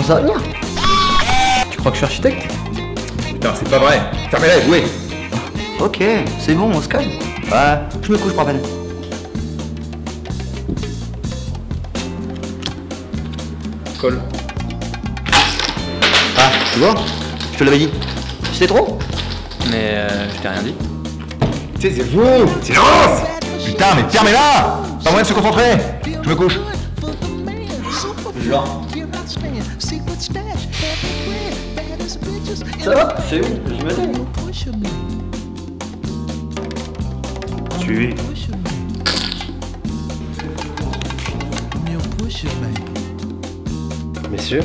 ça va venir. Tu crois que je suis architecte? Putain, c'est pas vrai. Fermez-la et jouez. Ok, c'est bon, on se calme. Ouais, je me couche, pas peine. Colle. Ah, tu vois, je te l'avais dit. C'est trop. Mais je t'ai rien dit. Tu sais, c'est vous. Silence. Putain, mais fermez-la. Pas moyen de se concentrer. Je me couche. Genre. Ça va, c'est où? Je me dis. Suivi. Messieurs,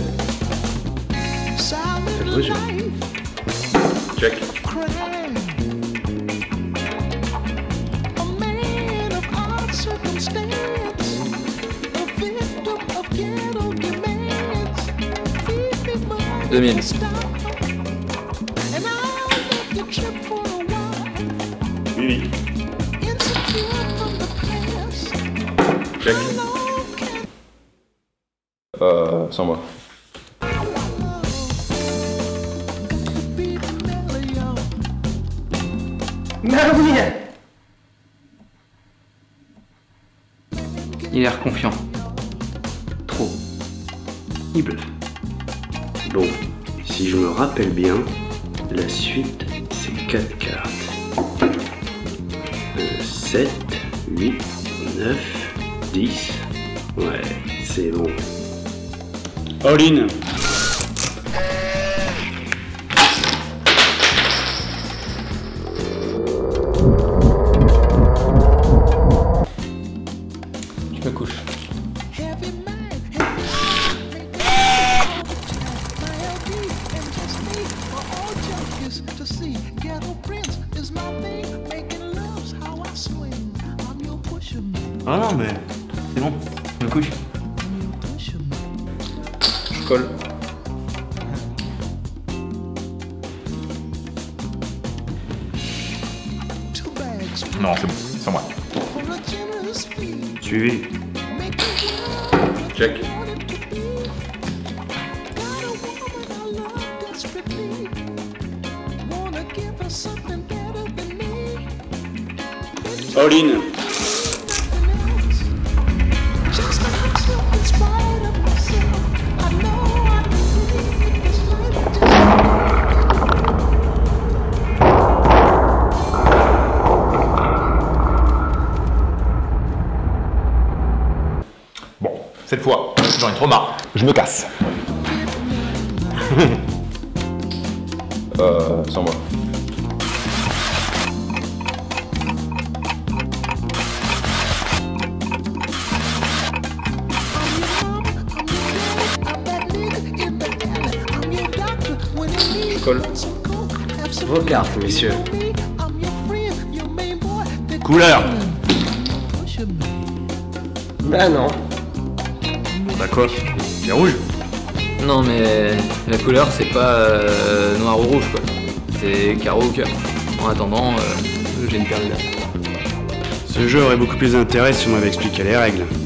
faites vos jeux. Check. Deux mille. Oui. Check. Sans moi. Mais oui. Il a l'air confiant. Trop. Il bluffe. Bon, si je me rappelle bien, la suite, c'est 4 cartes. 7, 8, 9, 10. Ouais, c'est bon. All in. Je me couche. Ah non, mais c'est bon, je me couche. Je colle. Non, c'est bon. Sans moi. Suivi. Check. All in. Bon, cette fois, j'en ai trop marre. Je me casse. Sans moi. Colle. Vos cartes, messieurs. Couleur. Bah non. Bah quoi? C'est rouge. Non mais la couleur c'est pas noir ou rouge quoi. C'est carreau ou cœur. En attendant, j'ai une paire d'idées. Ce jeu aurait beaucoup plus d'intérêt si on m'avait expliqué les règles.